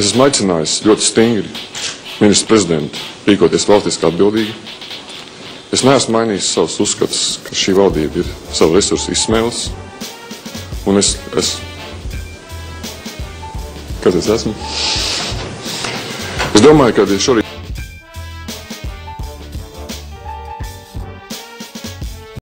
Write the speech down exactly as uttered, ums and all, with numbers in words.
Es esmu aicinājis ļoti stingri ministru prezidentu rīkoties valstiski atbildīgi. Es neesmu mainījis savus uzskatus, ka šī valdība ir savu resursu izsmēlis. Un es, es... Kas es esmu? Es domāju, ka šorīt